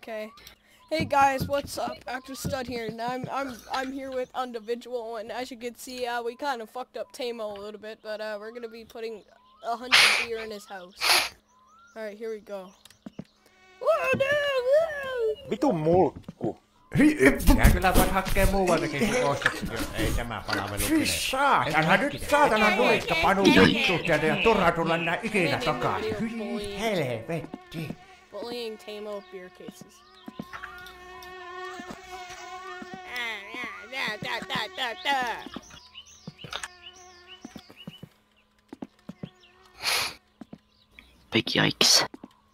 Okay. Hey guys, what's up? Actor Stud here, and I'm here with Individual, and as you can see, we kind of fucked up Tamo a little bit, but we're gonna be putting 100 beer in his house. All right, here we go. Whoa, no, whoa! Vitun mulkku. Ja kyllä voit hakkee muualtakin sun ostokset, jos ei tämä palvelu kene. Saatana, nyt saatana nulikka panu vittu sieltä ja turha tulla nää ikinä takaisin. Hyi helvetti. Bullying Tamo beer cases. Big yikes.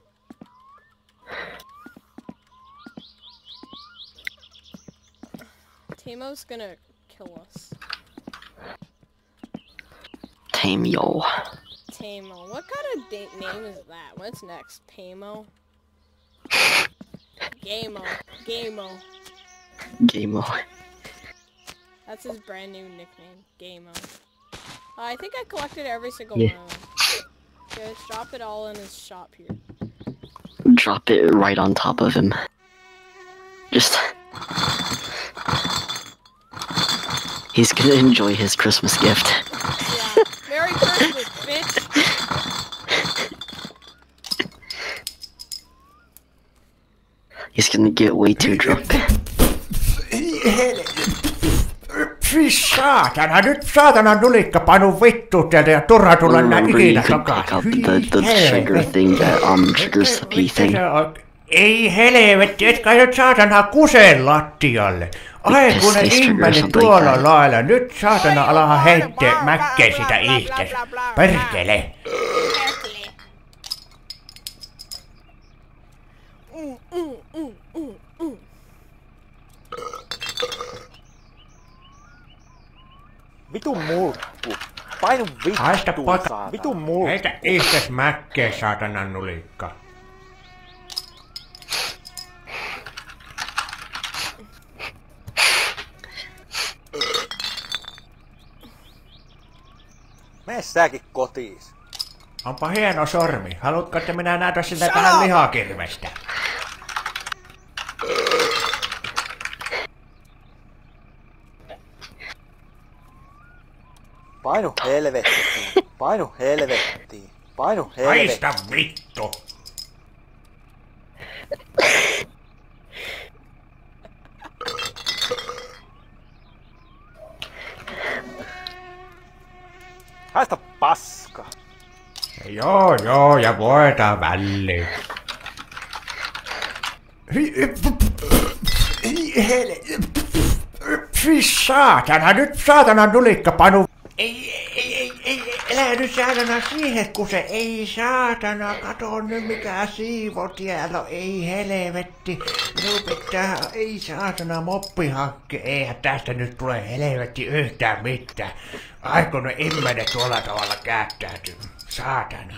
Tamo's gonna kill us. Tamo. Tamo. What kind of name is that? What's next? Pamo? Gamo. Gamo. Gamo. That's his brand new nickname. Gamo. I think I collected every single Yeah. one of them. Okay, let's drop it all in his shop here. Drop it right on top of him. Just... He's gonna enjoy his Christmas gift. Yeah. Merry Christmas, bitch! He's gonna get way too drunk. Fy saatana, nyt saatana nulikka panu vittu sieltä ja turha tulla nää Remember, you ikinä could pick up takaisin. the trigger thing that triggers the pee thing. Ei helvetti, etkä nyt saatana kuseen lattialle. Ai kun ne Piss ihmeni triggers tuolla like lailla, nyt saatana alaha heittää mäkkeen sitä itses. Perkele. Vitun mulkku. Painu Haista vittuun, pata. saatana. Vitun mulkku. Heitä itses mäkkeen saatana nulikka. Mene säkin kotiis. Onpa hieno sormi. Haluatko, että minä näytän sitä tähän lihakirvestä? Painu helvettiin. Painu helvettiin. Painu helvettiin. Haista vittu! Haista paska. Joo, ja voidaan väliin. Fy saatana, nyt saatana nulikka panu. Ei, elä nyt saatana siihen, kun se ei saatana, kato nyt mikä siivo tiellä, ei helvetti. Minun pitää, ei saatana moppihakke, eihän tästä nyt tule helvetti yhtään mitään. Ai kun ne immenet tuolla tavalla käyttäytyy, saatana.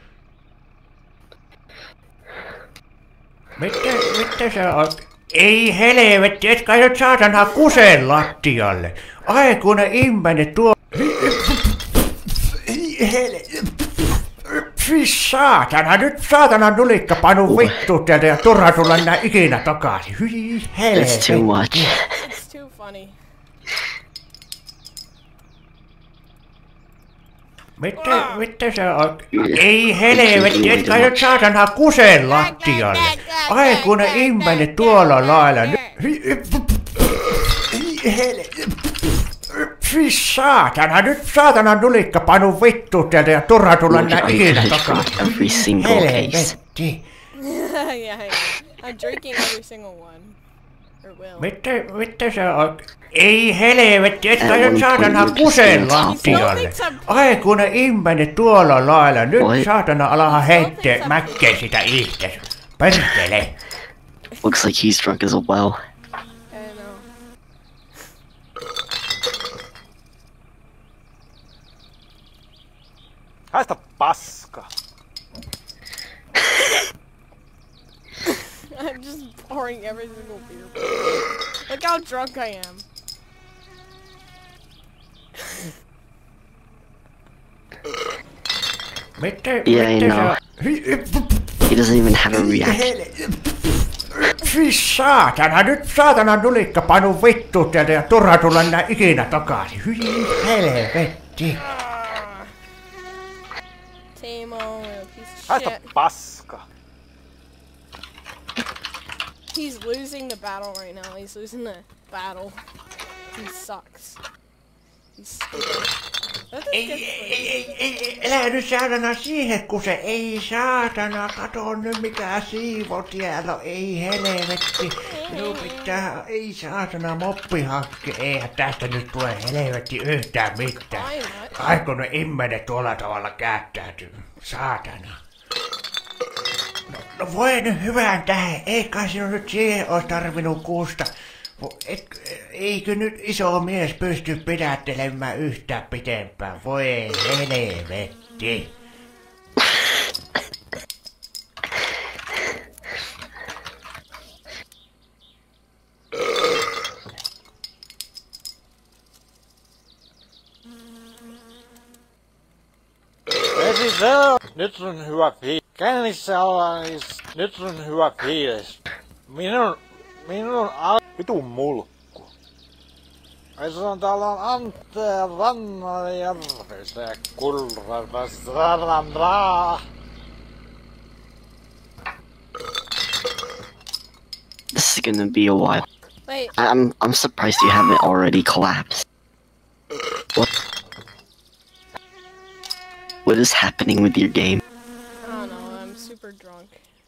Mitä sä oot? Ei helvetti, etkä nyt saatana kuseen lattialle. Ai kun ne immenet tuolla. Fy saatana, nyt saatana nulikka panu vittu sieltä ja turha tulla nää ikinä takaisin. Hyi helvetti. It's too much. It's too funny. Mitä sä oot? Ei helvetti, etkä nyt saatana kuseen lattialle. Ai kun ne immenet tuolla lailla. Fy saatana, nyt saatana nulikka panu vittu sieltä ja turha tulla nää ikinä takaisin. Every single case. Helvetti. Yeah, I'm drinking every single one. Or will. Mitä sä oot? Ei helvetti, etkä nyt saatana kuseen lattialle. Ai kun ne immenet tuolla lailla, nyt saatana alaha heittää mäkkeen sitä itses. Perkele. Looks like he's drunk as well. I know. Haista paska. I'm just pouring every single beer. Look how drunk I am. Yeah, I know. He doesn't even have a reaction. Siis saatana, nyt saatana tulikka panu vittu sieltä ja turha tulla nää ikinä takaisin. Hyi helvetti. Teemo, you piece of Haista shit. paska. He's losing the battle right now. He's losing the battle. He sucks. He's stupid. That is good Ei, elä nyt saatana siihen, kun se ei saatana, kato nyt mikä siivo täällä on, ei helvetti. Minun pitää, ei saatana moppihakke, eihän tästä nyt tule helvetti yhtään mitään. Aiko ne immenet tuolla tavalla käyttäytyy, saatana. No voi nyt hyvään tähän, ei kai sinun nyt siihen olisi tarvinnut kuusta. Eikö nyt iso mies pysty pidättelemään yhtään pitempään? Voi helvetti. Vesi se on. Nyt on hyvä fiilis. Kännissä ollaan, niin nyt on hyvä fiilis. Minun vitun mulkku. Ai sanon täällä on Antteja Rannanjärvistä ja Kulrasta. This is gonna be a while. Wait. I'm surprised you haven't already collapsed. What is happening with your game? I don't know. I'm super drunk.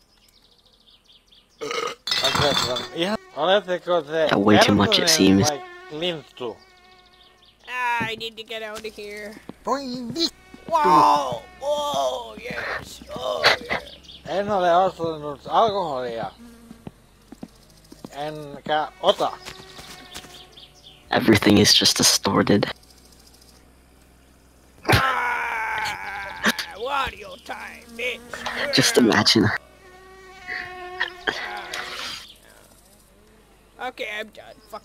Oletteko te Yeah, way too much, it seems. vai Linttu? I need to get out of here. Voi vittu! Whoa! Whoa! Yes! Oh yeah! En ole ostanut alkoholia. Enkä ota. Everything is just distorted. Wario time, bitch! Just imagine. Okay, I'm done. Fuck